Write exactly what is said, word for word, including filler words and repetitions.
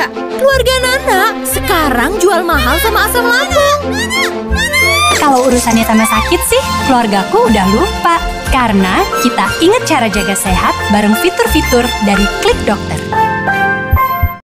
ya? Keluarga Nana sekarang jual mahal sama asam lambung. Kalau urusannya sama sakit sih, keluargaku udah lupa. Karena kita ingat cara jaga sehat bareng fitur-fitur dari Klik Dokter.